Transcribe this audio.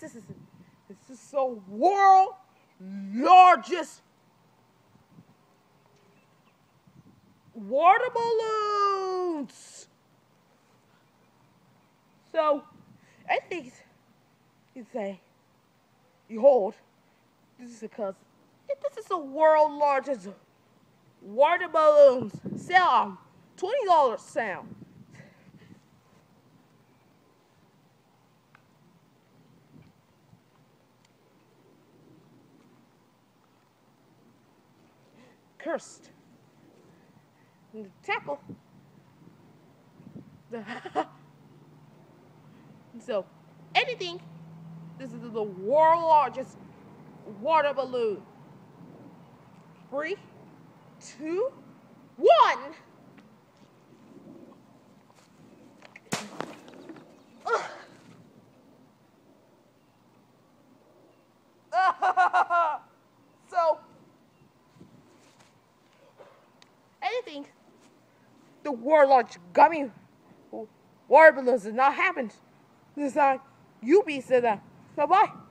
this is the world largest water balloons. So, I think you say, behold, this is because this is the world largest water balloons. Sell on $20 sound. Cursed. And the tackle. So, anything, this is the world largest water balloon. 3, 2, 1. So, anything, the world largest gummy water balloons has not happened this time. You be said that. Bye bye.